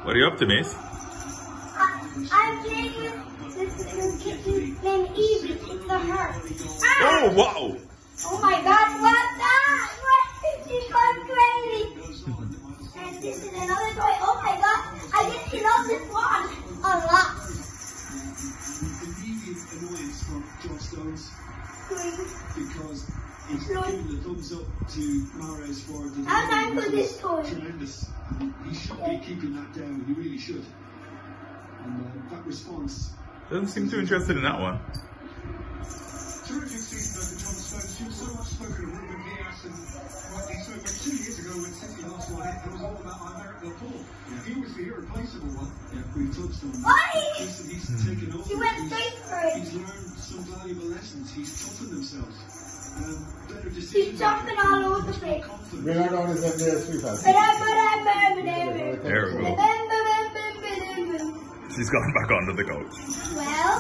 What are you up to, miss? I'm playing with this kitten named Evie. It's a her. Ah! Oh, wow! Oh my god, what that? What? She's gone crazy. And this is another toy. Oh my god, I just love this one a lot. Immediate annoyance from John Stones because he's given the thumbs up to Mahrez for the I'm for this toy. Tremendous. He should be keeping that down. He really should. And that response Doesn't seem too interested in that one. terrific season for John Stones. You've so much spoken of Ruben Dias and rightly so, but 2 years ago when City lost one, it was all about American Paul. He was the irreplaceable one. Yeah, we touched on that. He's taken over. She went straight for it. He's learned some valuable lessons. He's toughened himself. Better decisions. She's jumping all over the place. We're not on his there, sweetheart. There we go. She's gone back onto the couch. Well,